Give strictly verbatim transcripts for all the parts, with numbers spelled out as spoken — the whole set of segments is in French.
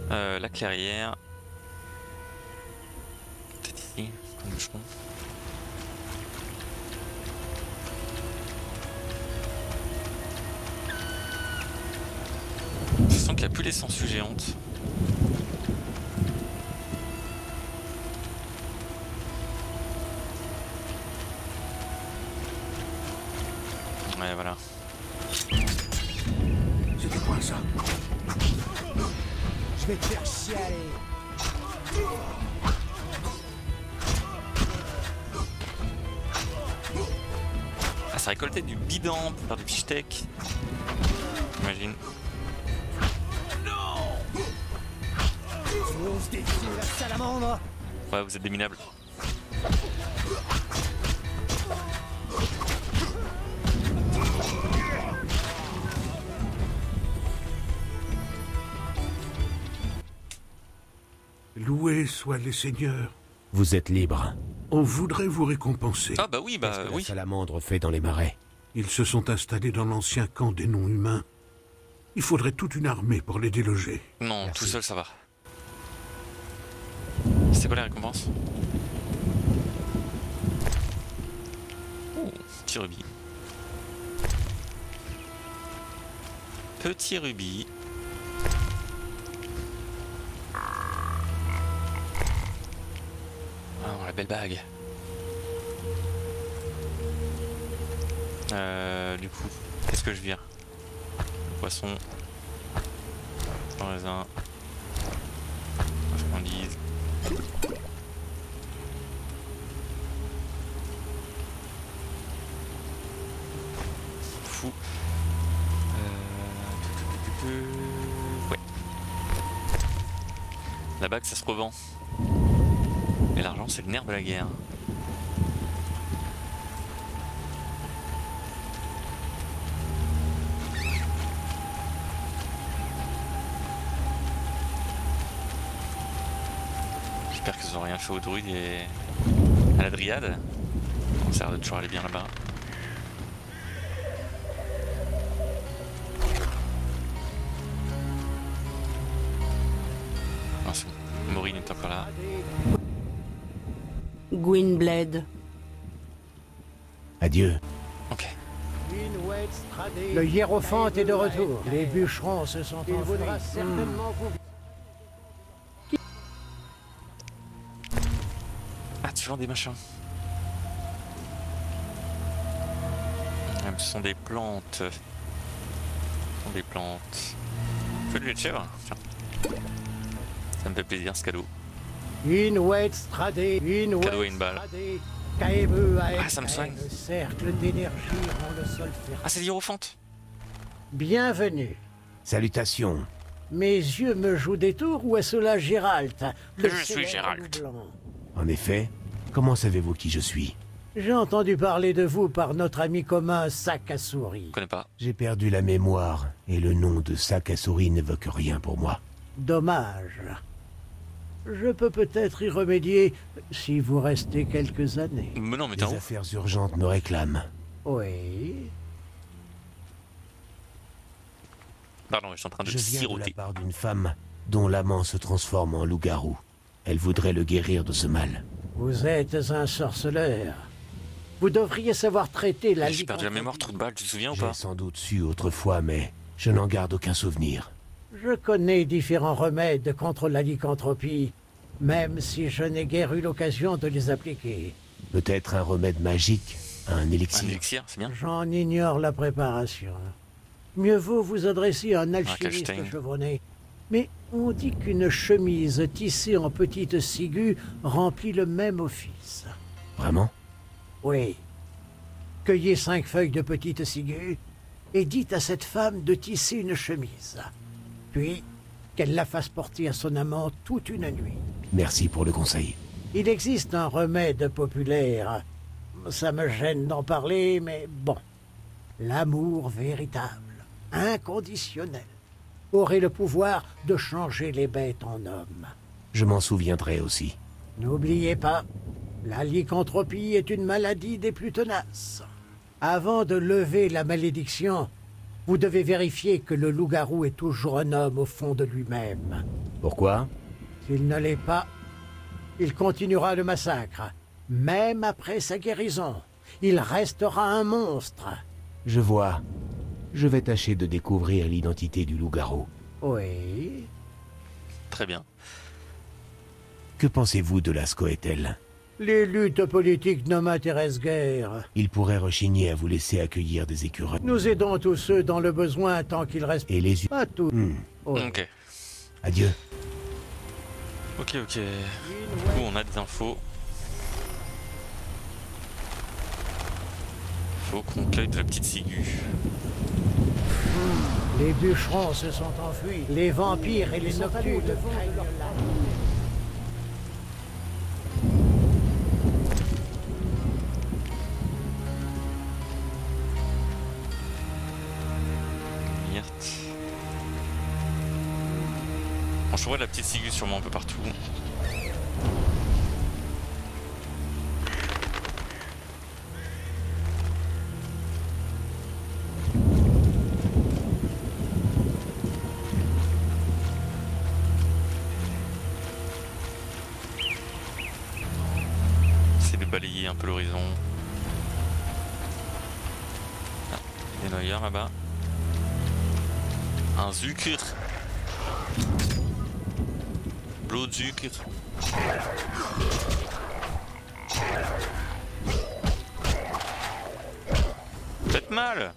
Euh, la clairière. Peut-être ici, comme bûcheron. Je sens qu'il n'y a plus les sangsues géantes. Ouais, voilà. C'était quoi ça? Je vais te faire chialer. Ah, ça récoltait du bidon pour faire du beefsteak. J'imagine. Tu oses défier la salamandre? Ouais, vous êtes des minables. Loués soient les seigneurs. Vous êtes libre. On voudrait vous récompenser. Ah bah oui, bah Qu'est-ce que oui. la salamandre fait dans les marais? Ils se sont installés dans l'ancien camp des non-humains. Il faudrait toute une armée pour les déloger. Non, Merci. tout seul ça va. C'est quoi la récompense? Oh, petit rubis. Petit rubis. Ah, la belle bague. Euh, du coup, qu'est-ce que je vire? Poisson. Sans raisin. Marchandise. Fou. Euh... Ouais. La bague, ça se revend. Et l'argent, c'est le nerf de la guerre. J'espère qu'ils n'ont rien fait aux druides et à la dryade. On sert de toujours aller bien là-bas. Non, c'est bon. Maureen est encore là. Gwynblade. Adieu. Ok. Le hiérophante est de retour. Les bûcherons se sont enfuis. Il voudra certainement vous... Ah, tu vends des machins. Ah, ce sont des plantes. Ce sont des plantes. Fais du lait de chèvre. Tiens. Ça me fait plaisir ce cadeau. Inuit Stradé, Inuit Cadeau et une balle. Stradé, Kaebu Aek, Ah, ça me soigne. Le cercle d'énergie rend le sol fertile. Ah, c'est l'hiérophante. Bienvenue. Salutations. Mes yeux me jouent des tours ou est-ce là Gérald, le Je suis célèbre Gérald. loup blanc? En effet, comment savez-vous qui je suis? J'ai entendu parler de vous par notre ami commun Sac à souris. Je connais pas. J'ai perdu la mémoire, et le nom de Sac à souris n'évoque rien pour moi. Dommage. Je peux peut-être y remédier si vous restez quelques années. Mais non, mais Des t'es en ouf. affaires urgentes me réclament. Oui. Pardon, je suis en train de Je viens de la siroter. part d'une femme dont l'amant se transforme en loup-garou. Elle voudrait le guérir de ce mal. Vous êtes un sorceleur. Vous devriez savoir traiter la J'ai perdu la lycanthropie. mémoire, trou de balle, tu te souviens ou J'ai pas? sans doute su autrefois, mais je n'en garde aucun souvenir. Je connais différents remèdes contre la lycanthropie, même si je n'ai guère eu l'occasion de les appliquer. Peut-être un remède magique, un Un élixir. élixir, c'est bien. J'en ignore la préparation. Mieux vaut vous adresser à un alchimiste Kalstein. chevronné. Mais on dit qu'une chemise tissée en petites ciguës remplit le même office. Vraiment? Oui. Cueillez cinq feuilles de petites ciguës et dites à cette femme de tisser une chemise. Puis, qu'elle la fasse porter à son amant toute une nuit. Merci pour le conseil. Il existe un remède populaire. Ça me gêne d'en parler, mais bon. L'amour véritable, inconditionnel, aurait le pouvoir de changer les bêtes en hommes. Je m'en souviendrai aussi. N'oubliez pas, la lycanthropie est une maladie des plus tenaces. Avant de lever la malédiction, Vous devez vérifier que le loup-garou est toujours un homme au fond de lui-même. Pourquoi? S'il ne l'est pas, il continuera le massacre. Même après sa guérison, il restera un monstre. Je vois. Je vais tâcher de découvrir l'identité du loup-garou. Oui. Très bien. Que pensez-vous de la Scoëtel? Les luttes politiques ne m'intéressent guère. Il pourrait rechigner à vous laisser accueillir des écureuils. Nous aidons tous ceux dans le besoin tant qu'il reste... Et les... Pas tous. Hmm. Oui. Ok. Adieu. Ok, ok. Du coup, on a des infos. Faut qu'on cueille de la petite ciguë. Les bûcherons se sont enfuis. Les vampires et les noctunes. Myrte. On trouverait la petite ciguë sûrement un peu partout. C'est de balayer un peu l'horizon. Ah, des noyeurs là-bas. Un Zucker. Blutzucker. Faites mal.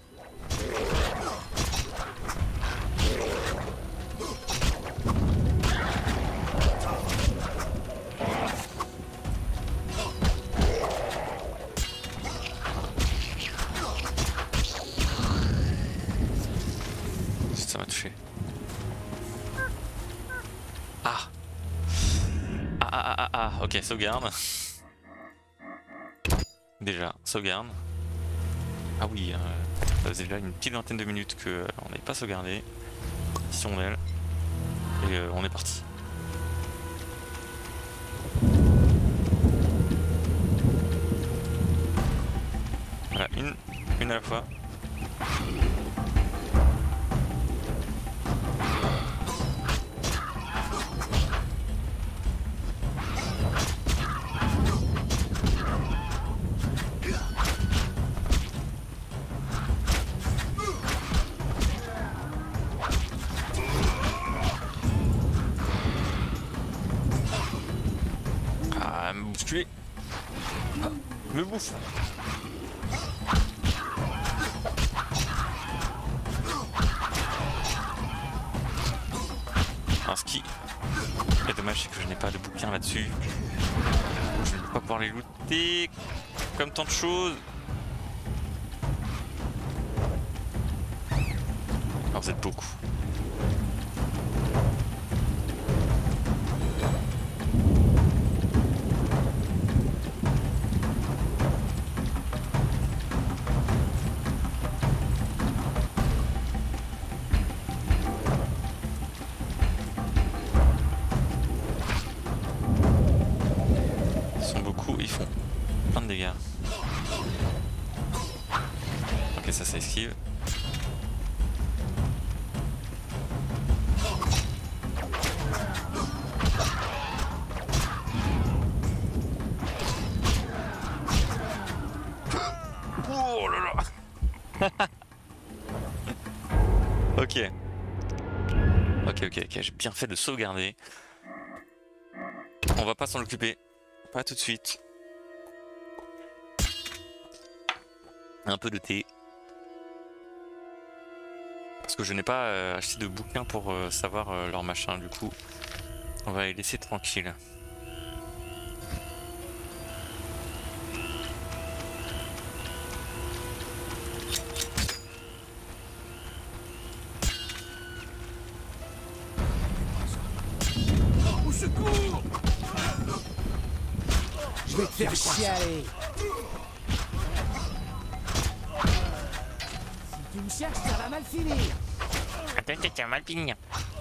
Ça m'a touché. Ah. Ah ah ah ah, ok, sauvegarde. Déjà, sauvegarde. Ah oui, euh, ça faisait déjà une petite vingtaine de minutes qu'on euh, n'avait pas sauvegardé. Mission d'elle. Et euh, on est parti. Voilà, une, une à la fois. Ah, me bousculer. Ah, me bouffe. Alors ce qui est dommage, c'est que je n'ai pas de bouquin là-dessus. Je ne vais pas pouvoir les looter comme tant de choses. Alors vous êtes beaucoup. Ils sont beaucoup, ils font plein de dégâts. Ok, ça ça esquive. Oh là là. Ok. Ok, ok, ok, j'ai bien fait de sauvegarder. On va pas s'en occuper. Pas tout de suite. Un peu de thé. Parce que je n'ai pas euh, acheté de bouquin pour euh, savoir euh, leur machin, du coup. On va les laisser tranquilles. Au secours! Je vais te faire chialer. Si tu me cherches, ça va mal finir. Attends, attends, mal finir.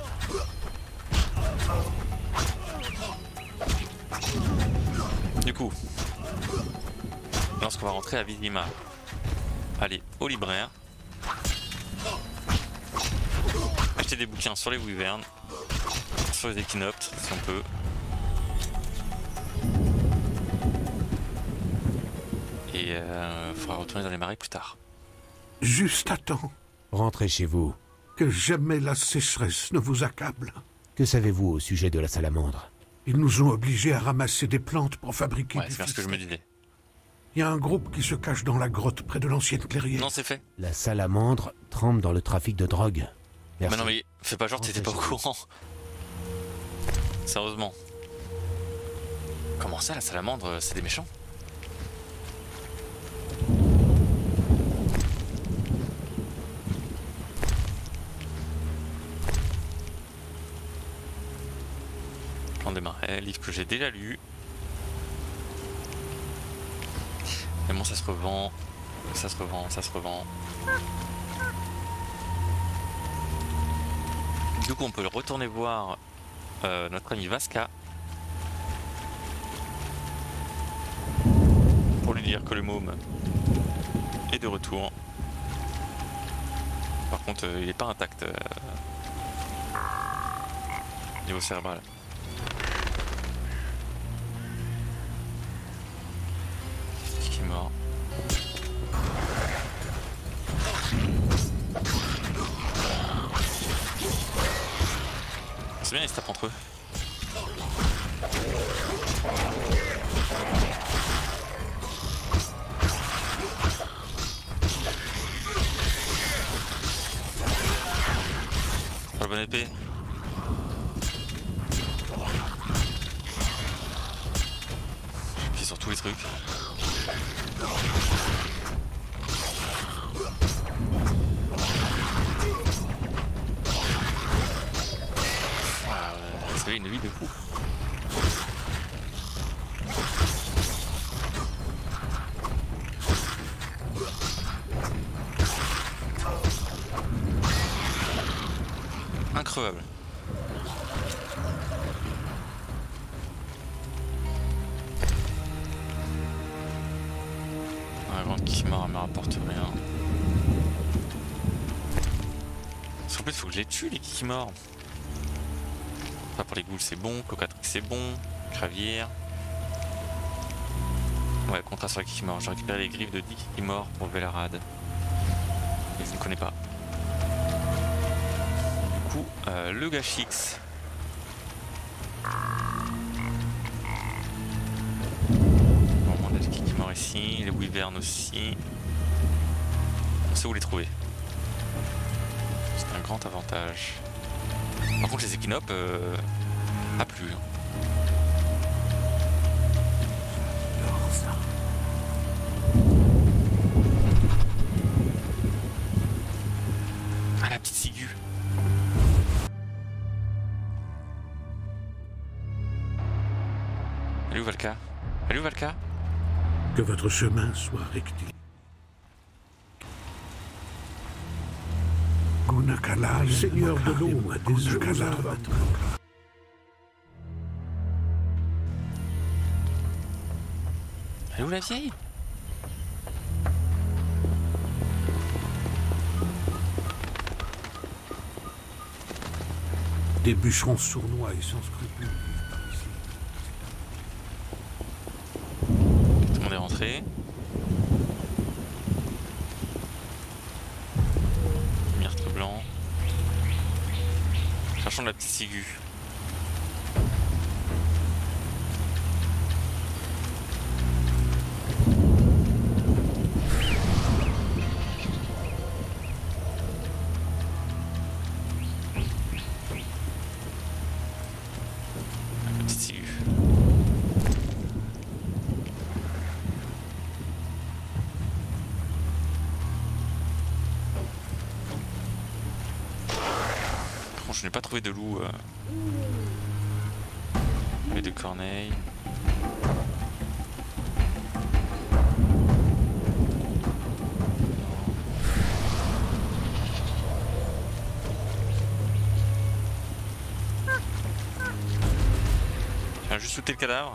Du coup, lorsqu'on va rentrer à Vizima, allez au libraire. acheter des bouquins sur les wyverns, sur les équinoptes si on peut. Et euh, faudra retourner dans les marais plus tard. Juste à temps. Rentrez chez vous. Que jamais la sécheresse ne vous accable. Que savez-vous au sujet de la salamandre? Ils nous ont obligés à ramasser des plantes pour fabriquer Ouais, du c'est bien ce que je me disais. Il y a un groupe qui se cache dans la grotte près de l'ancienne clairière. Non, c'est fait. La salamandre trempe dans le trafic de drogue. Merci. Mais non, mais fais pas genre, t'étais pas au courant. Sérieusement. Comment ça, la salamandre, c'est des méchants? Plan des marais, livre que j'ai déjà lu. Mais bon, ça se revend. Ça se revend, ça se revend. Du coup, on peut retourner voir euh, notre ami Vasca pour lui dire que le môme est de retour. Par contre, euh, il n'est pas intact euh, niveau cérébral. Qui est mort. C'est bien, ils se tapent entre eux. Pas la bonne épée. Puis sur tous les trucs. C'est une vie de fou. Incroyable. Un grand Kimar me rapporte rien. Parce qu'en plus, il faut que je les tue, les Kimars. Enfin, pour les ghouls, c'est bon. Cocatrix, c'est bon. Gravière. Ouais, contrat sur les Kimars. J'ai récupéré les griffes de dix Kimars pour Velarad. Et je ne connais pas. Du coup, euh, le Gachix. Bon, on a des Kimars ici. Les Wyverns aussi. On sait où les trouver. C'est un grand avantage. Par contre, les équinopes, euh, pas plus. Hein. Ah, la petite ciguë. Elle est où, Valka? Elle est où, Valka? Que votre chemin soit rectiligne. Gunakala, seigneur de l'eau, a des Gunakala. Elle est où, la vieille? Des bûcherons sournois et sans scrupules vivent par ici. Tout le monde est rentré. Myrte blanc. Cherchons la petite ciguë. La petite ciguë. Je n'ai pas trouvé de loup. Euh... Mais de corneilles. Je viens juste sauter le cadavre.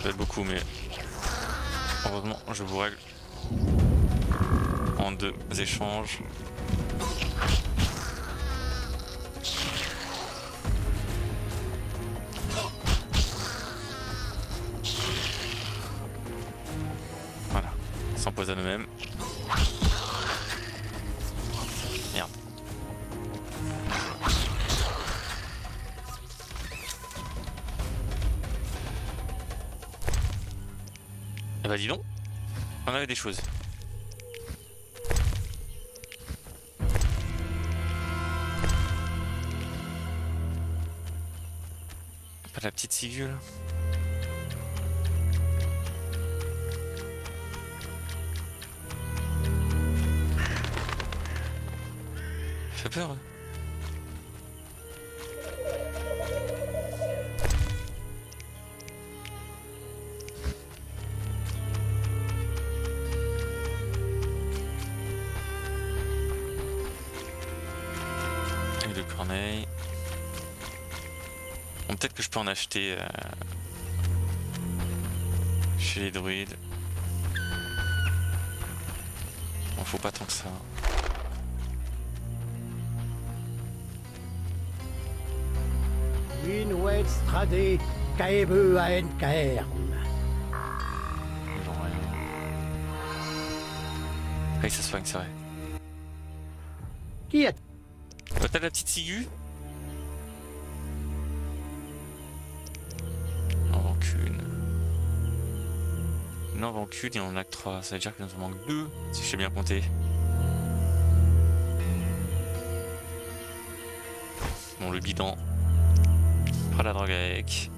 va être beaucoup, mais heureusement, je vous règle en deux échanges. Voilà, on s'empoisonne nous-mêmes. Merde. Eh bah dis donc, on avait des choses. Pas la petite ciguë là. Ça fait peur hein. Et de corneille. Bon, peut-être que je peux en acheter euh, chez les druides. Bon, faut pas tant que ça. Winwed Stradé, Kaebe à Enkaern. Genre rien. Ah oui, ça se soigne, c'est vrai. Qui a... Bah, t'as la petite ciguë? On en vend qu'une. On en vend qu'une et on en a que trois. Ça veut dire qu'il nous en manque deux, si je sais bien compter. Bon, le bidon. On fera la drogue avec.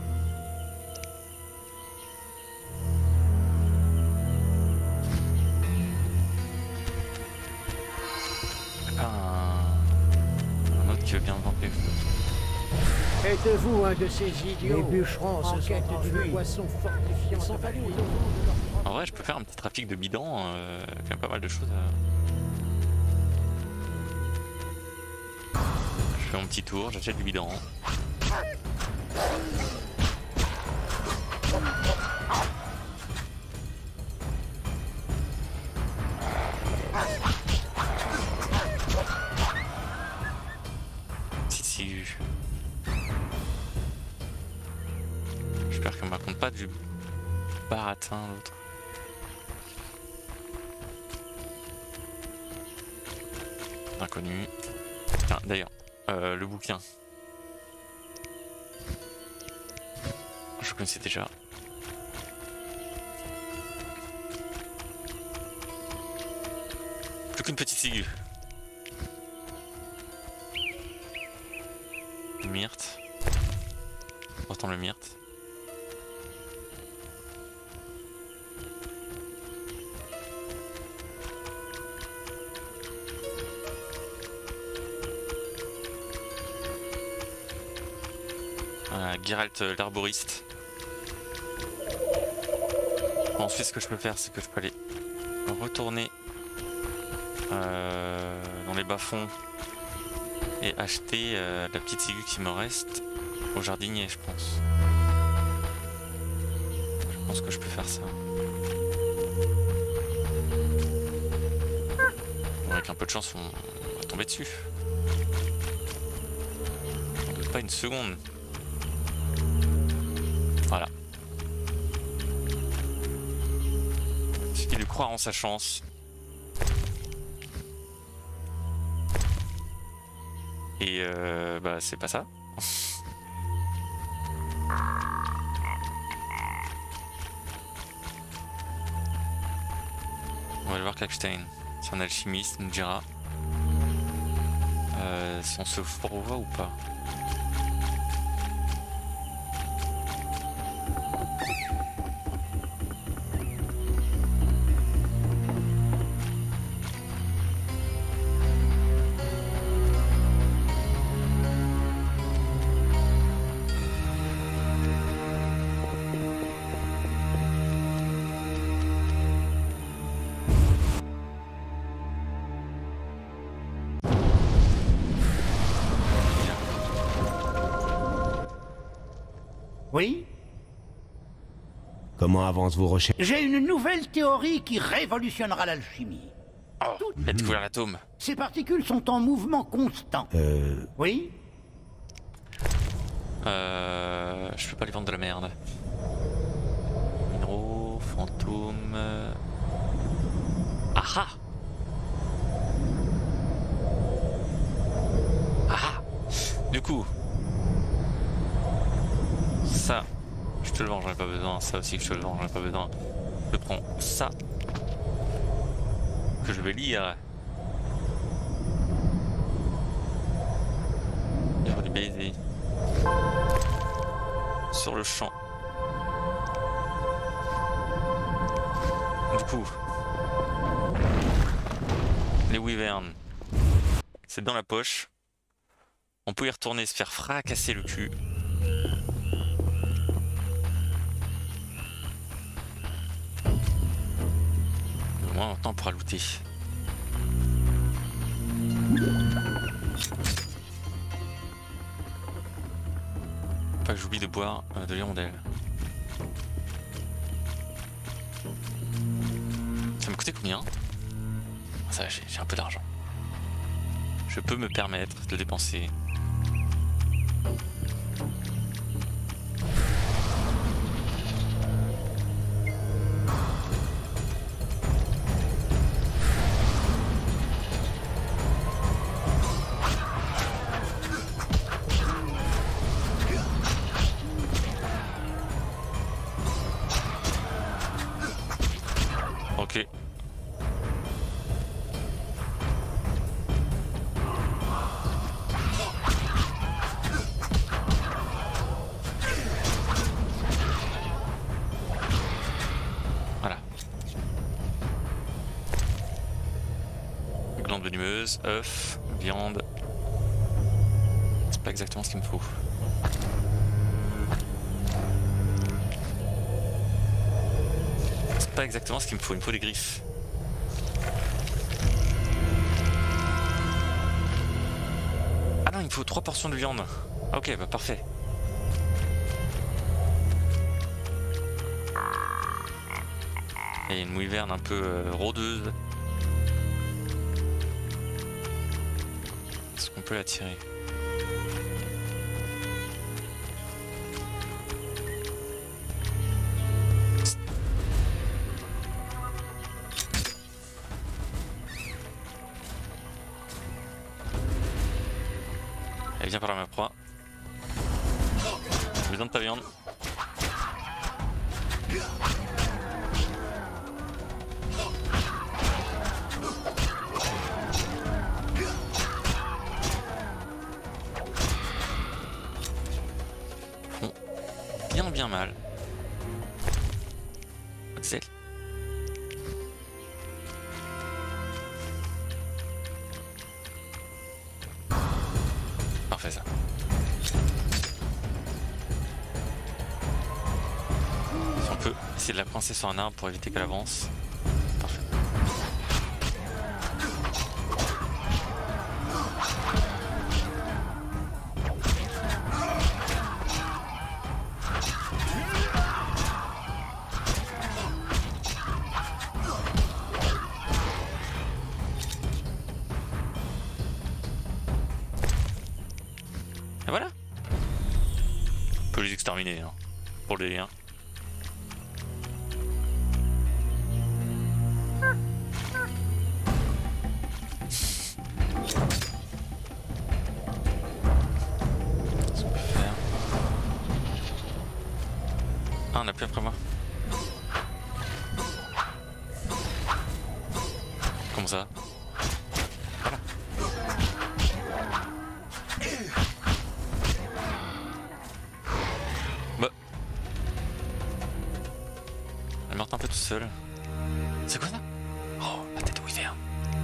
Ah, un autre qui veut bien vendre les feux. Êtes-vous un de ces idiots? Les bûcherons en quête d'une boisson fortifiante sont allés au fond de leur... En vrai, je peux faire un petit trafic de bidons, euh, quand même pas mal de choses à... Je fais mon petit tour, j'achète du bidon. Petite ciguë. J'espère qu'on me raconte pas du baratin l'autre. Inconnu. Tiens, d'ailleurs, euh, le bouquin. Je connaissais déjà. Plus qu'une petite ciguë. Myrte. Pourtant le myrte. Voilà, Geralt l'herboriste. Bon, ensuite, ce que je peux faire, c'est que je peux aller retourner euh, dans les bas-fonds et acheter euh, la petite ciguë qui me reste au jardinier, je pense. Je pense que je peux faire ça. Bon, avec un peu de chance, on va tomber dessus. On ne doute pas une seconde. Voilà. Il suffit de croire en sa chance. Et euh, bah c'est pas ça. On va aller voir Klackstein. C'est un alchimiste, il nous dira euh, si on se fourvoie ou pas. Oui? Comment avancent vos recherches? J'ai une nouvelle théorie qui révolutionnera l'alchimie. Oh, il a découvert l'atome. Ces particules sont en mouvement constant. Euh... Oui? Euh... Je peux pas lui vendre de la merde. Minéraux, fantômes... Ah ah Ah ah. Du coup... Ça, je te le vends, j'en ai pas besoin. Ça aussi que je te le vends, j'en ai pas besoin. Je prends ça. Que je vais lire. Livre du baiser. Sur le champ. Du coup, les wyverns, c'est dans la poche. On peut y retourner se faire fracasser le cul. Au moins maintenant on pourra looter. Pas que j'oublie de boire euh, de l'hirondelle. Ça me coûtait combien? Ça, j'ai un peu d'argent. Je peux me permettre de dépenser. Ok. Voilà. Glande venimeuse, œuf, viande. C'est pas exactement ce qu'il me faut. Pas exactement ce qu'il me faut, il me faut des griffes. Ah non, il me faut trois portions de viande. Ah, ok, bah parfait. Et une wyvern un peu euh, rôdeuse. Est-ce qu'on peut la tirer? Elle vient par la ma proie. J'ai besoin de ta viande. Bon. Bien bien mal. Axel. Parfait ça. Si on peut essayer de la coincer sur un arbre pour éviter qu'elle avance. Parfait. Et voilà. On peut les exterminer hein, pour le délire. Qu'est-ce qu'on peut faire? Ah, on a plus après moi. Comment ça? Elle est morte un peu tout seul. C'est quoi ça? Oh, la tête de wyvern.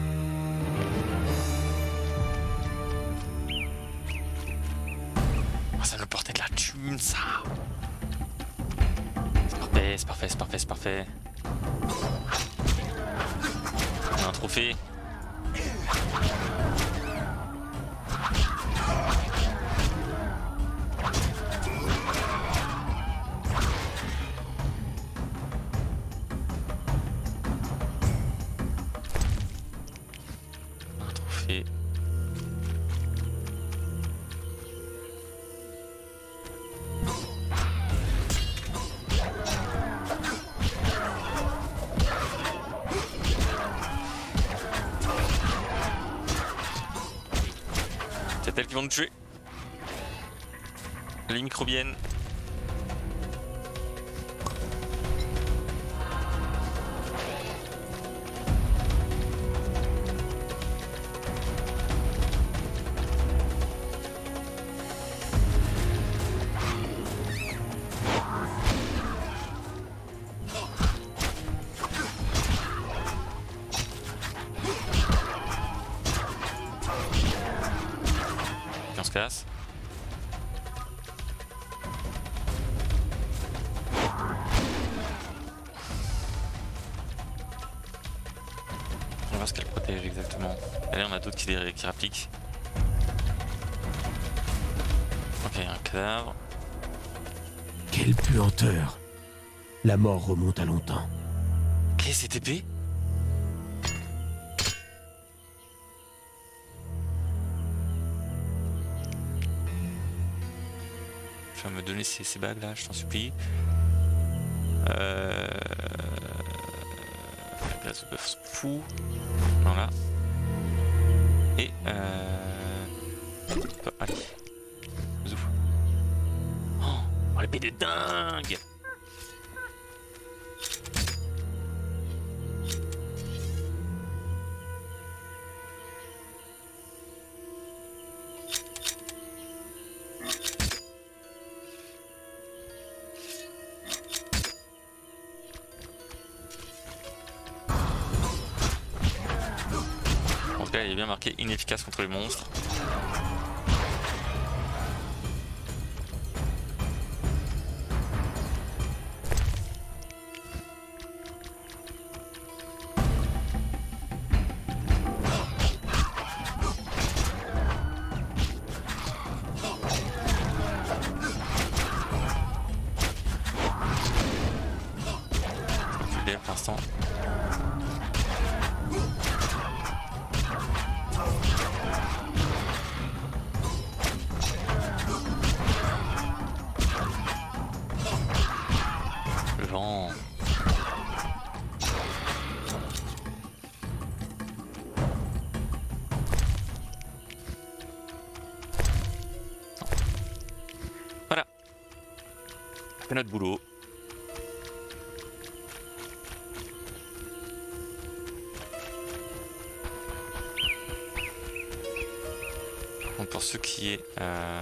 Oh, ça me portait de la thune, ça. C'est parfait, c'est parfait, c'est parfait, c'est parfait. On a un trophée. Qu'a-t-elle qui vont nous tuer? Les microbiennes. On se casse. On va voir ce qu'elle protège exactement. Allez, on a d'autres qui, qui rappliquent. Ok, un cadavre. Quelle puanteur! La mort remonte à longtemps. Qu'est-ce que c'est épée? Tu vas me donner ces, ces bagues là, je t'en supplie. Euh... La glace de bœuf fou. Voilà. Et euh... oh, allez. Zouf. Oh, l'épée de dingue! En tout cas, il est bien marqué inefficace contre les monstres. Pour l'instant. Le vent. Voilà. C'est notre boulot. Donc pour ce qui est euh,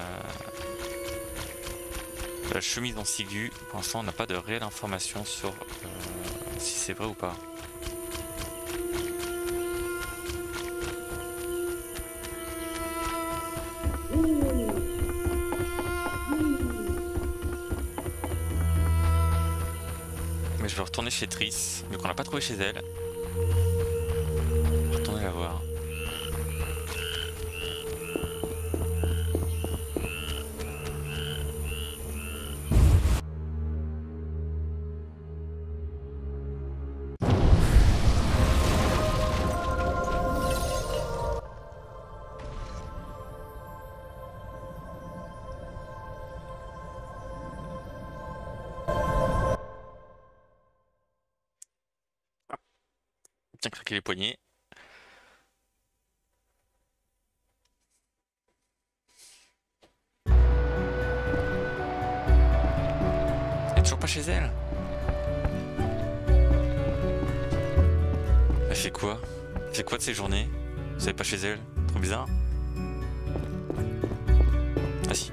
de la chemise en ciguë, pour l'instant on n'a pas de réelle information sur euh, si c'est vrai ou pas. Mais je vais retourner chez Triss, vu qu'on l'a pas trouvé chez elle. Je vais retourner la voir. Bien craquer les poignets. Elle est toujours pas chez elle. Elle fait quoi? Elle fait quoi de ses journées? Vous savez pas chez elle? Trop bizarre. Ah si.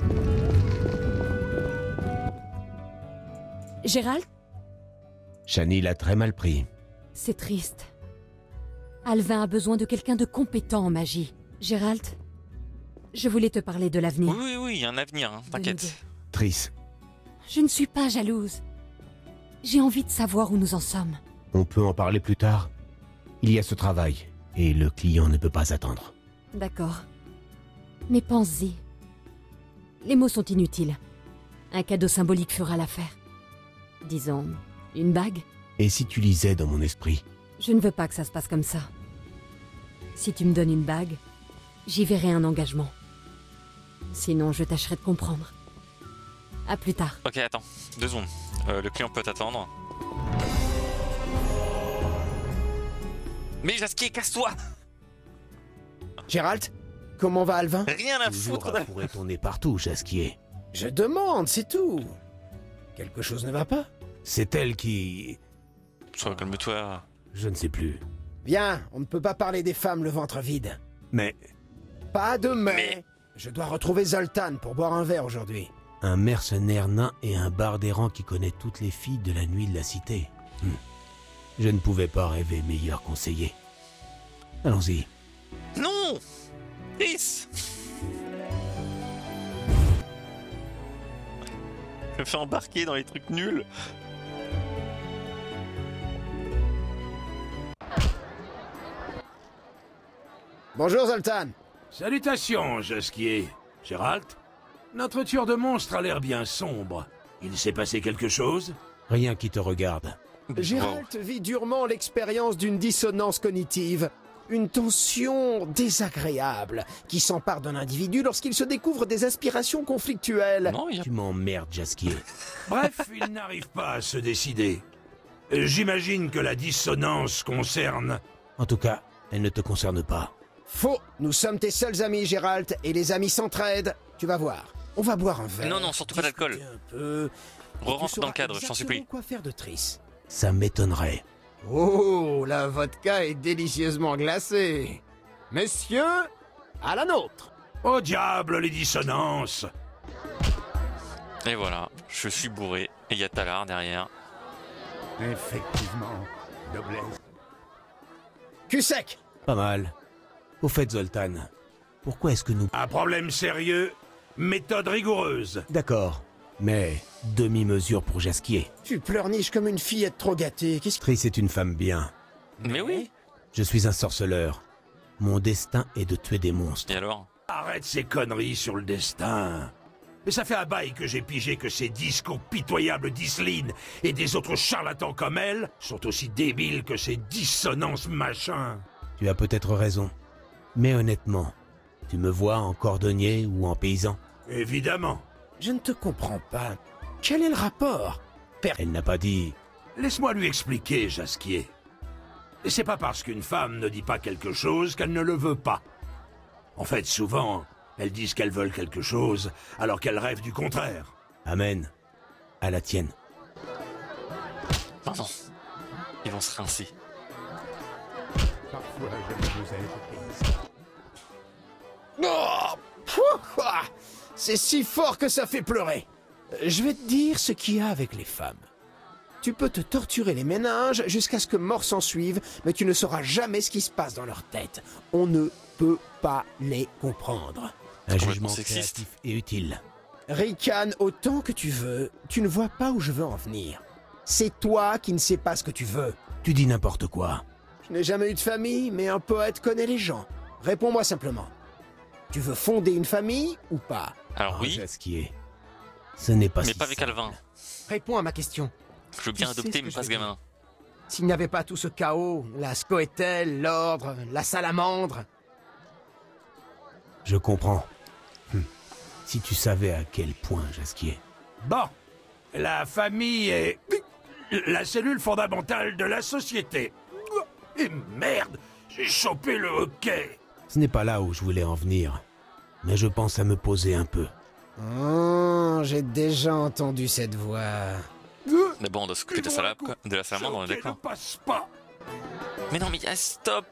Gérald? Shani l'a très mal pris. C'est triste. Alvin a besoin de quelqu'un de compétent en magie. Gérald, je voulais te parler de l'avenir. Oui, oui, oui, il y a un avenir, hein, t'inquiète. Triss, Je ne suis pas jalouse. J'ai envie de savoir où nous en sommes. on peut en parler plus tard. Il y a ce travail, et le client ne peut pas attendre. D'accord. Mais pense-y. Les mots sont inutiles. Un cadeau symbolique fera l'affaire. Disons, une bague. Et si tu lisais dans mon esprit? Je ne veux pas que ça se passe comme ça. Si tu me donnes une bague, j'y verrai un engagement. Sinon, je tâcherai de comprendre. À plus tard. Ok, attends, deux secondes. Euh, le client peut attendre. Mais Jasquier, casse-toi! Gérald, comment va Alvin? Rien à Toujours foutre à de... fourrer ton nez partout, Jasquier. Je demande, c'est tout. Quelque chose ne va pas? C'est elle qui... Sois calme-toi. Je ne sais plus. Bien, on ne peut pas parler des femmes le ventre vide. Mais Pas de mais. Mais- Je dois retrouver Zoltan pour boire un verre aujourd'hui. un mercenaire nain et un barde errant qui connaît toutes les filles de la nuit de la cité. Hmm. Je ne pouvais pas rêver meilleur conseiller. Allons-y. Non Chris. Je me fais embarquer dans les trucs nuls. Bonjour Zoltan. Salutations, Jasquier. Gérald, notre tueur de monstre a l'air bien sombre. Il s'est passé quelque chose? Rien qui te regarde. Gérald vit durement l'expérience d'une dissonance cognitive, une tension désagréable qui s'empare d'un individu lorsqu'il se découvre des aspirations conflictuelles. Non, il y a... Tu m'emmerdes, Jasquier. Bref, il n'arrive pas à se décider. Euh, J'imagine que la dissonance concerne... En tout cas, elle ne te concerne pas. Faux. Nous sommes tes seuls amis, Gérald, et les amis s'entraident. Tu vas voir. On va boire un verre. Non, non, surtout pas d'alcool. discuter un peu. Re-rentre Tu dans sauras le cadre, je t'en exactement supplie. quoi faire de Triss. Ça m'étonnerait. Oh, la vodka est délicieusement glacée. Messieurs, à la nôtre. Au diable, les dissonances! Et voilà, je suis bourré. Et il y a Talar derrière. Effectivement, noblesse. Cul sec. Pas mal. Au fait, Zoltan, pourquoi est-ce que nous... Un problème sérieux, méthode rigoureuse. D'accord, mais demi-mesure pour Jasquier. Tu pleurniches comme une fillette trop gâtée. Qu'est-ce que... Triss est une femme bien. Mais oui. Je suis un sorceleur. Mon destin est de tuer des monstres. Et alors? Arrête ces conneries sur le destin. Mais ça fait un bail que j'ai pigé que ces discours pitoyables d'Iseline et des autres charlatans comme elle sont aussi débiles que ces dissonances machin. Tu as peut-être raison. Mais honnêtement, tu me vois en cordonnier ou en paysan? Évidemment. Je ne te comprends pas. Quel est le rapport? Elle n'a pas dit... Laisse-moi lui expliquer, Jasquier. Et c'est pas parce qu'une femme ne dit pas quelque chose qu'elle ne le veut pas. En fait, souvent, elles disent qu'elles veulent quelque chose, alors qu'elles rêvent du contraire. Amen. À la tienne. Non, non. Ils vont se rincer. Parfois, je ne vous aide. Oh, Pouh, ah, c'est si fort que ça fait pleurer. Je vais te dire ce qu'il y a avec les femmes. Tu peux te torturer les méninges jusqu'à ce que mort s'en suive, mais tu ne sauras jamais ce qui se passe dans leur tête. On ne peut pas les comprendre. Un complètement jugement sexiste. créatif et utile. Ricane autant que tu veux, tu ne vois pas où je veux en venir. C'est toi qui ne sais pas ce que tu veux. Tu dis n'importe quoi. Je n'ai jamais eu de famille, mais un poète connaît les gens. Réponds-moi simplement. Tu veux fonder une famille ou pas? Alors Oh, oui, Jasquier. Ce n'est pas mais si pas avec simple. Alvin. Réponds à ma question. Je veux bien Tu sais adopter, ce mais que pas je ce veux gamin. S'il n'y avait pas tout ce chaos, la scoételle, l'ordre, la salamandre... Je comprends. Hum. Si tu savais à quel point, Jasquier. Bon, la famille est la cellule fondamentale de la société. Et merde, j'ai chopé le hockey. Ce n'est pas là où je voulais en venir. Mais je pense à me poser un peu. Oh, j'ai déjà entendu cette voix. Mais bon, de s'occuper de la salade, quoi. De la salamandre, on est Ce hockey d'accord. ne passe pas. Mais non, mais ah, stop.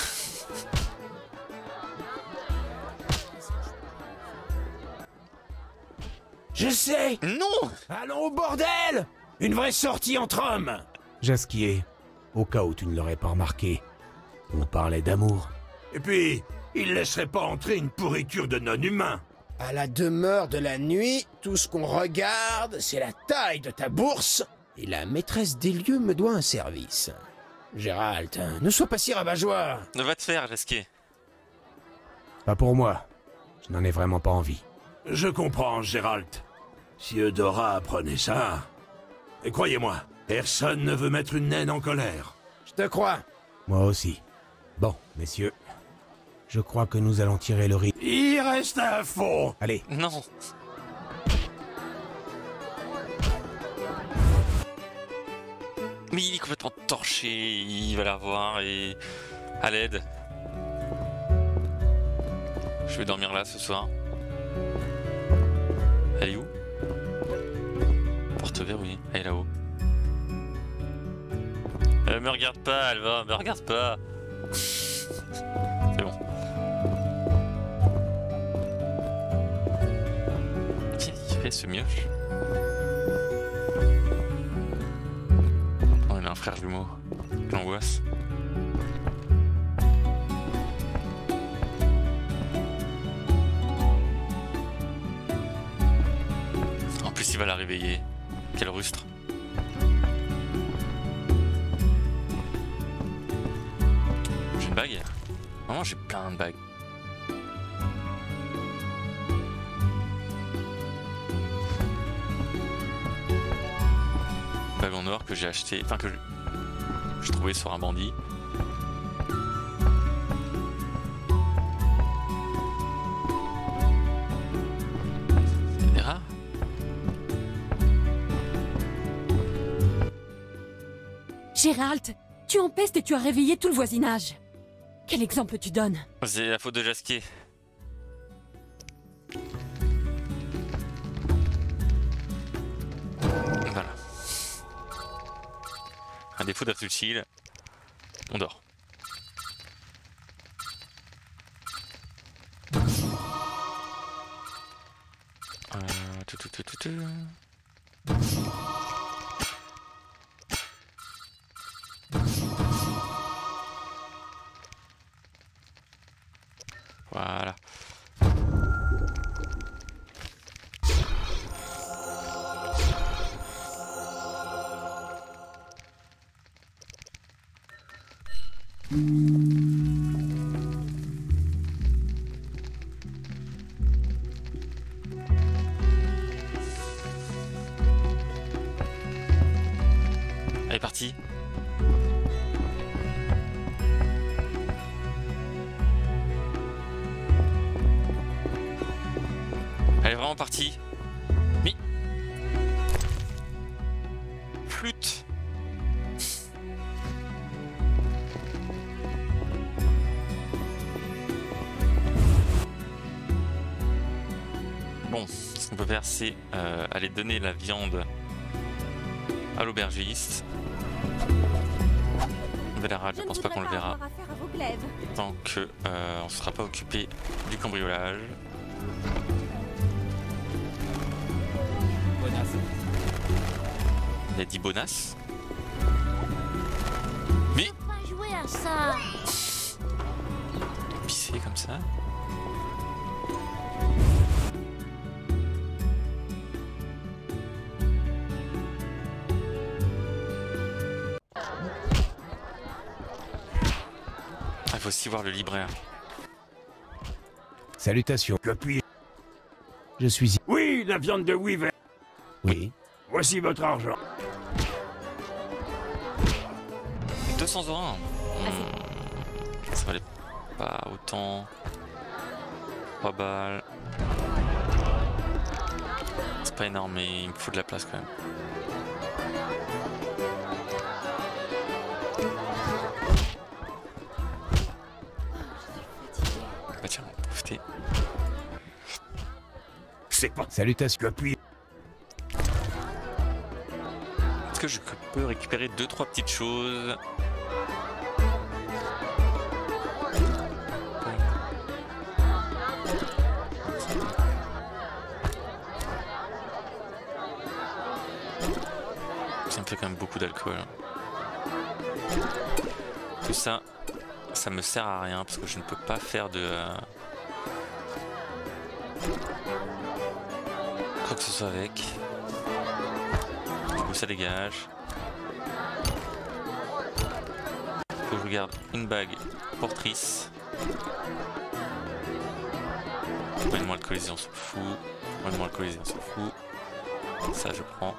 Je sais. Non. Allons au bordel. Une vraie sortie entre hommes. Jasquier, au cas où tu ne l'aurais pas remarqué, on parlait d'amour. Et puis, il laisserait pas entrer une pourriture de non-humains. À la demeure de la nuit, tout ce qu'on regarde, c'est la taille de ta bourse. Et la maîtresse des lieux me doit un service. Gérald, ne sois pas si rabat-joie. Ne va te faire, Jasquier. Pas pour moi. Je n'en ai vraiment pas envie. Je comprends, Gérald. Si Eudora apprenait ça... Et croyez-moi, personne ne veut mettre une naine en colère. Je te crois. Moi aussi. Bon, messieurs, je crois que nous allons tirer le riz. Il reste un fond. Allez, Non. Mais il est complètement torché, il va la voir et... à l'aide. Je vais dormir là ce soir. Elle est où? Porte verrouillée. Elle est là-haut. Euh, me regarde pas, Alva, me regarde pas. C'est bon. Qu'est-ce qu'il fait ce mioche? Oh, il a un frère jumeau. Quelle angoisse. En plus, il va la réveiller. Quel rustre. J'ai une bague? Vraiment, j'ai plein de bagues. Bague en or que j'ai acheté, enfin que j'ai trouvé sur un bandit. C'est rare. Gérald, tu empestes et tu as réveillé tout le voisinage. Quel exemple tu donnes? C'est la faute de Jasquier. Voilà. À défaut d'être utile, on dort. Euh, tout, tout, tout, tout, tout. Voilà. Elle est partie. Elle est vraiment partie. Mais... Flûte. Bon, ce qu'on peut faire, c'est euh, aller donner la viande à l'aubergiste. On verra, je pense pas qu'on le verra. Tant que euh, on ne sera pas occupé du cambriolage. Il a dit bonasse. Mais pas jouer à ça. Pisser comme ça. Il faut aussi voir le libraire. Salutations. Que puis... Je suis... Oui, la viande de Weaver. Oui. Voici votre argent. deux cents euros. Hmm. Ça valait pas autant. trois balles. C'est pas énorme, mais il me faut de la place quand même. Bah tiens, on va profiter. C'est pas... Salutations. Que puis... Est-ce que je peux récupérer deux trois petites choses? Ça me fait quand même beaucoup d'alcool. Tout ça, ça me sert à rien parce que je ne peux pas faire de... Euh... quoi que ce soit avec. Du coup ça dégage. Faut que je regarde une bague portrice. Moyennement alcoolisé on s'en fout. Moyennement alcoolisé on s'en fout. Ça je prends.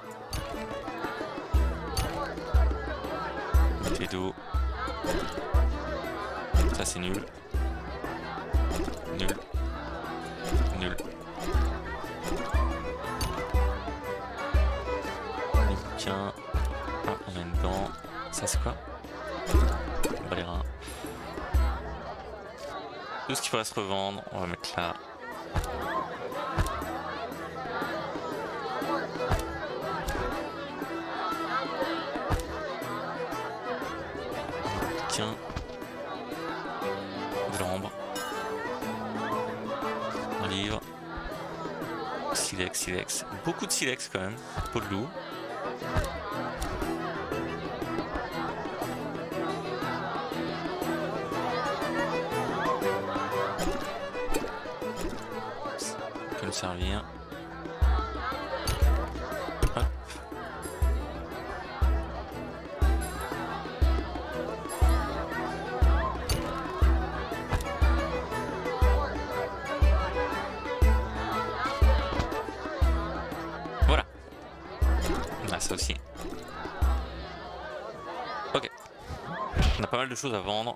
Bouteille d'eau. Ça c'est nul. Nul. Nul. Les bouquins. Ah, on a une dent. Ça c'est quoi? Ballerin. Tout ce qui pourrait se revendre, on va mettre là. Tiens. De l'ambre. Un livre. Silex, silex. Beaucoup de silex quand même. Peau de loup. Ça peut me servir. Hop. Voilà. Ah, ça aussi. Ok. On a pas mal de choses à vendre.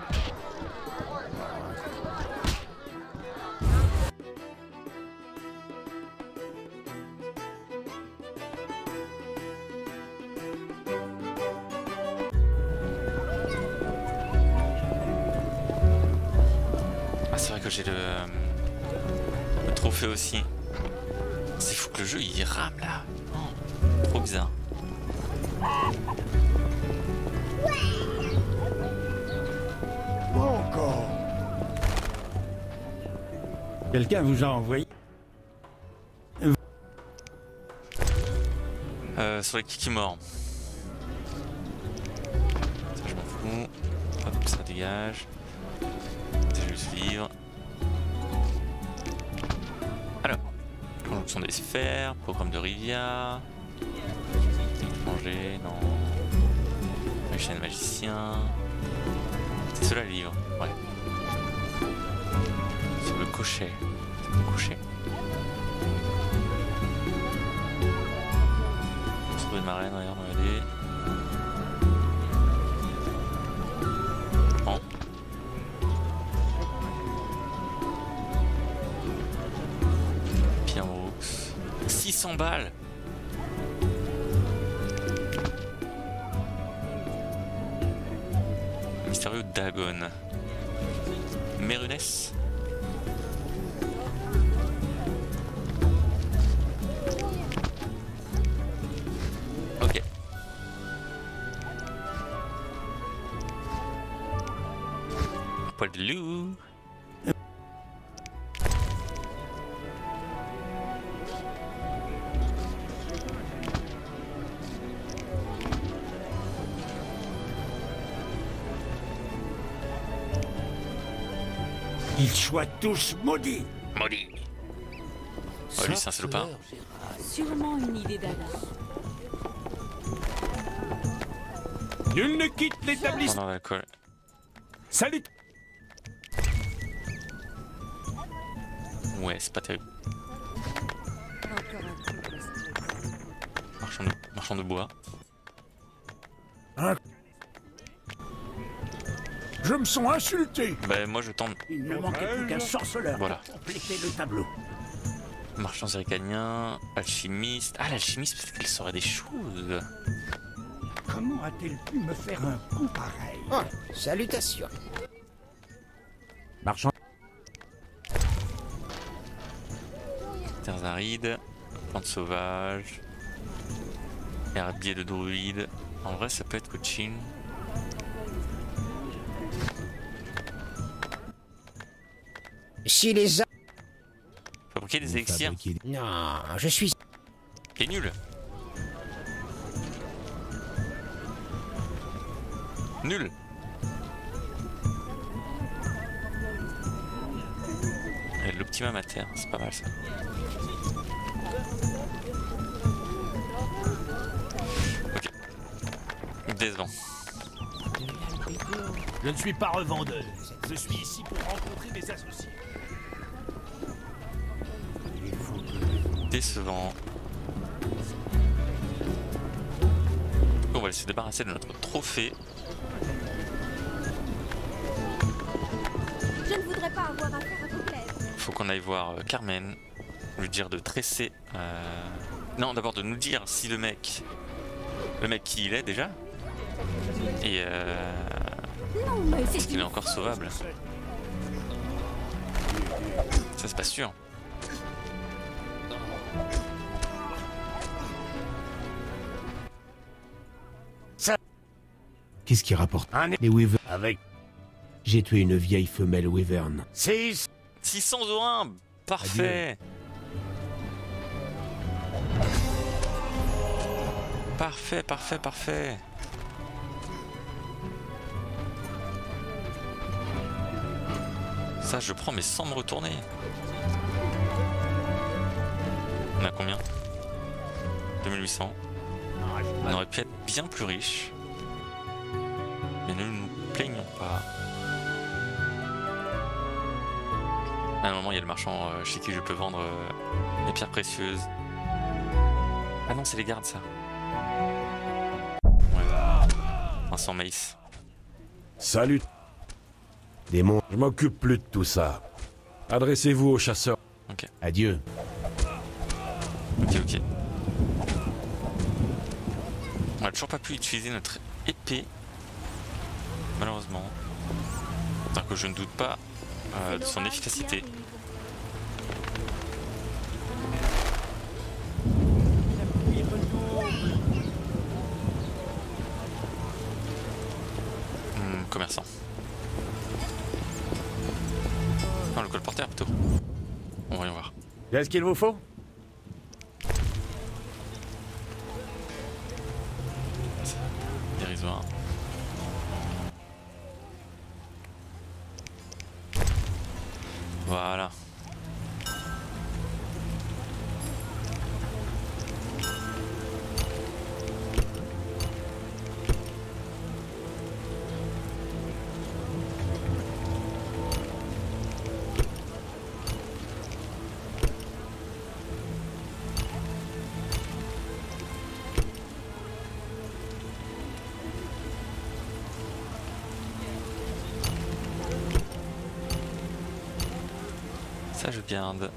Ah, c'est vrai que j'ai le, euh, le trophée aussi. C'est fou que le jeu il rame là. Oh, trop bizarre. Encore. Quelqu'un vous a envoyé? Euh, sur les kiki morts. Ça je m'en fous. Hop, ça dégage. Ça, je vais le suivre. Alors, conjonction des sphères, programme de Rivia. Manger, non. La chaîne magicien. C'est cela le livre, ouais. Sur le cocher. C'est le cocher. On se trouve une marraine, regarde, regardez. Prends. Pierre Brooks. six cents balles. Mystérieux Dagon. Mérunès. Ok. Poil de loup. Ils soient tous maudits. Maudit. Oh, lui, c'est un salopard. Sûrement une idée d'Ada. Nul ne quitte l'établissement. Pendant l'alcool. Salut. Ouais, c'est pas terrible. Marchand de, marchand de bois. Hein? Je me sens insulté. Bah, moi je tente. Il ne manquait plus qu'un sorceleur Voilà. pour compléter le tableau. Marchand zéricanien, alchimiste. Ah, l'alchimiste, peut-être qu'elle saurait des choses. Comment a-t-elle pu me faire un coup pareil? Oh, salutations. Marchand. Terres arides, plantes sauvages, herbier de druide. En vrai, ça peut être coaching. Si les a... Fabriquer des élixirs. Non, je suis... T'es nul. Nul. Et l'Optima Mater, c'est pas mal ça. Ok. Décevant. Je ne suis pas revendeuse. Je suis ici pour rencontrer mes associés. Décevant. On va laisser débarrasser de notre trophée. Je ne voudrais pas avoir affaire à vos plaies. Faut qu'on aille voir euh, Carmen, lui dire de tresser. Euh... Non, d'abord de nous dire si le mec, le mec qui il est déjà, et euh... Non, mais est-ce c'est qu'il est une encore sauvable. Ça c'est pas sûr. Qu'est-ce qui rapporte? Un Les Wyverns. avec J'ai tué une vieille femelle Wyvern. six. six cents au un. Parfait. Parfait, parfait, parfait. Ça je prends mais sans me retourner. On a combien? deux mille huit cents. On aurait pu être bien plus riche. Mais ne nous plaignons pas. À un moment il y a le marchand euh, chez qui je peux vendre euh, les pierres précieuses. Ah non c'est les gardes ça. Ouais. Vincent Mace. Salut, Démon, je m'occupe plus de tout ça. Adressez-vous aux chasseurs. Ok, adieu. ok, ok. On a toujours pas pu utiliser notre épée. Malheureusement. C'est-à-dire que je ne doute pas euh, de son efficacité. Hmm, commerçant. Non, le colporteur plutôt. On va y voir. Qu'est-ce qu'il vous faut? Dérisoire. Voilà. Ça je garde.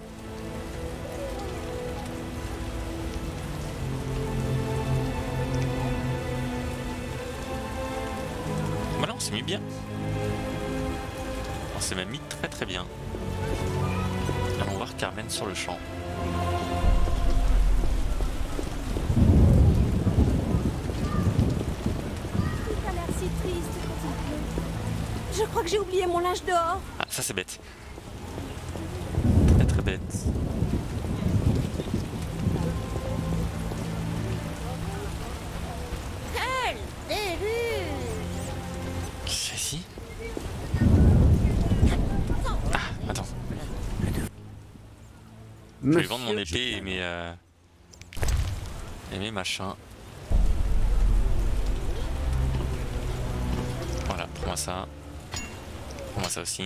Voilà, on s'est mis bien. On s'est même mis très très bien. Allons voir Carmen sur le champ. Tout a l'air si triste quand il pleut. Je crois que j'ai oublié mon linge dehors. Ah, ça c'est bête. Très très bête. Quel déluge! C'est ici. Ah, attends. Je vais vendre mon épée et mes, euh, et mes machins. Voilà, prends-moi ça. Prends-moi ça aussi.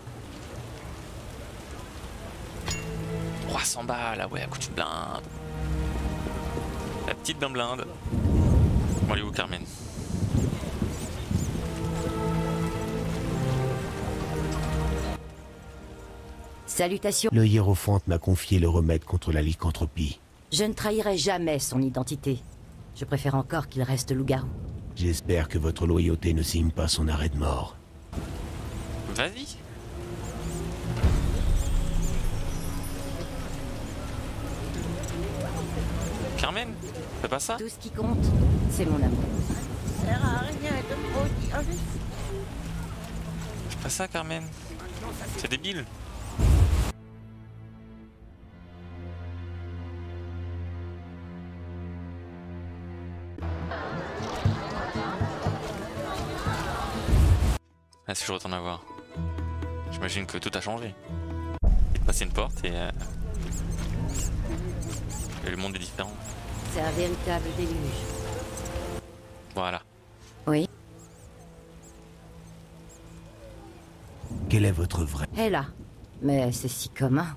trois cents balles, ah ouais, à coup de blinde. La petite d'un blinde. Bon, allez où Carmen? Salutations. Le hiérophante m'a confié le remède contre la lycanthropie. Je ne trahirai jamais son identité. Je préfère encore qu'il reste loup-garou. J'espère que votre loyauté ne signe pas son arrêt de mort. Vas-y. Carmen, fais pas ça. Tout ce qui compte, c'est mon amour. Ça sert à rien de trop dire. Fais pas ça, Carmen. C'est débile. Ah, si je retourne à voir. J'imagine que tout a changé. Il passe une porte et, euh... et le monde est différent. C'est un véritable déluge. Voilà. Oui. Quel est votre vrai? Et là. Mais c'est si commun.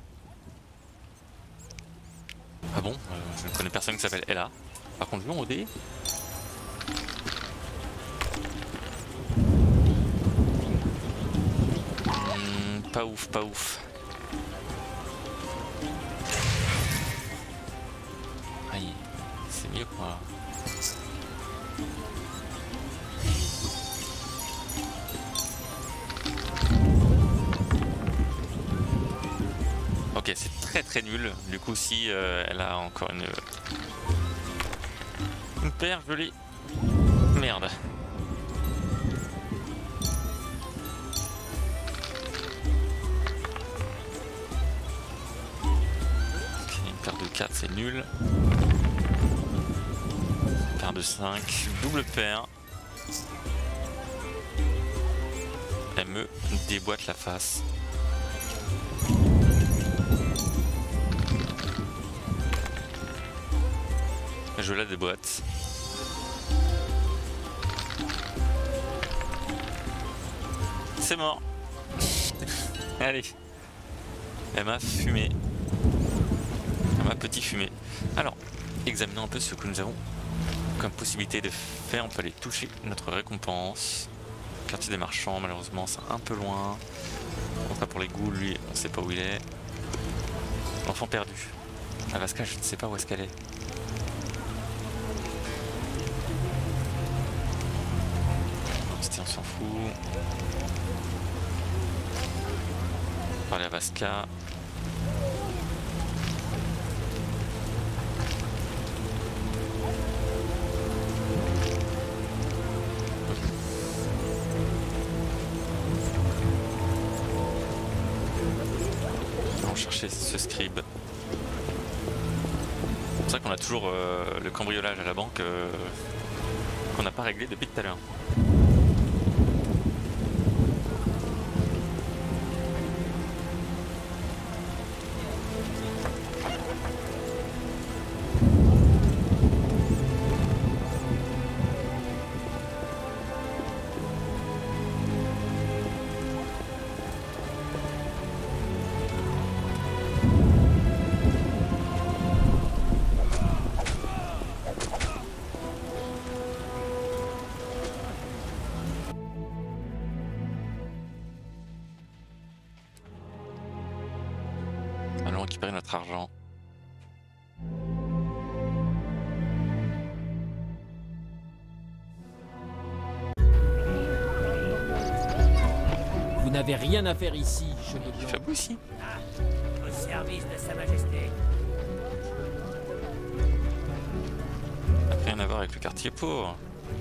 Ah bon, euh, je ne connais personne qui s'appelle Ella. Par contre, jouons au dé. Hmm, pas ouf, pas ouf. Aïe, c'est mieux quoi. Ok, c'est très très nul. Du coup, si euh, elle a encore une... Une paire jolie. Merde. Ok, une paire de quatre, c'est nul. Une paire de cinq, double paire. Elle me déboîte la face. Je la déboîte. C'est mort. Allez. Elle m'a fumé. Elle m'a petit fumé. Alors, examinons un peu ce que nous avons comme possibilité de faire. On peut aller toucher notre récompense. Quartier des marchands, malheureusement, c'est un peu loin. Contrat pour les ghouls, lui, on sait pas où il est. L'enfant perdu. Alaska, je ne sais pas où est-ce qu'elle est. On s'en fout. Parler à Vasca. On va chercher ce scribe. C'est pour ça qu'on a toujours euh, le cambriolage à la banque euh, qu'on n'a pas réglé depuis tout à l'heure. Allons récupérer notre argent. Vous n'avez rien à faire ici, chevalier blanc. Il fait beau ici. Au service de Sa Majesté. Rien à voir avec le quartier pauvre.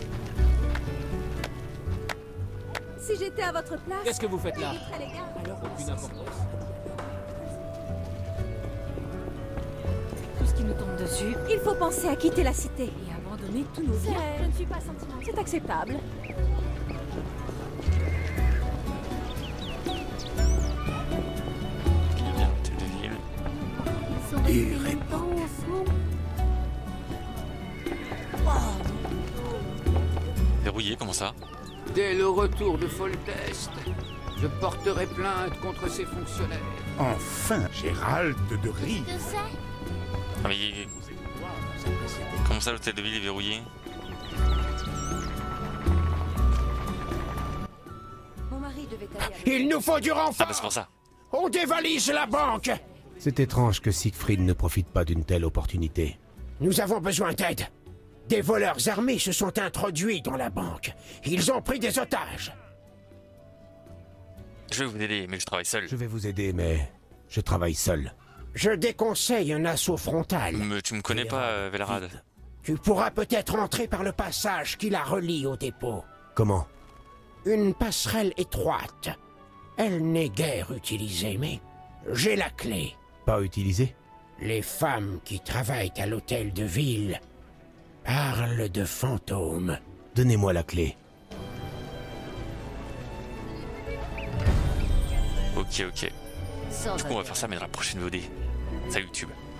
Si j'étais à votre place... Qu'est-ce que vous faites là? Alors, aucune importance. Tout ce qui nous tombe dessus, il faut penser à quitter la cité. Et abandonner tous nos biens. Je ne suis pas sentimentale. C'est acceptable. Il vient de de ville. Et réponds. Verrouillé, comment ça? Dès le retour de Foltest, je porterai plainte contre ces fonctionnaires. Enfin, Gérald de Rive. Ah mais il... Comment ça l'hôtel de ville est verrouillé? Mon mari devait aller à... Il nous faut du renfort. Ah bah c'est pour ça. On dévalise la banque. C'est étrange que Siegfried ne profite pas d'une telle opportunité. Nous avons besoin d'aide. Des voleurs armés se sont introduits dans la banque. Ils ont pris des otages. Je vais vous aider, mais je travaille seul. Je vais vous aider, mais je travaille seul. Je déconseille un assaut frontal. Mais tu me connais pas, euh, Velrad. Tu pourras peut-être entrer par le passage qui la relie au dépôt. Comment? Une passerelle étroite. Elle n'est guère utilisée, mais j'ai la clé. Pas utilisée? Les femmes qui travaillent à l'hôtel de ville parlent de fantômes. Donnez-moi la clé. Ok, ok. Du coup, on va faire ça, mais dans la prochaine V O D. Salut YouTube.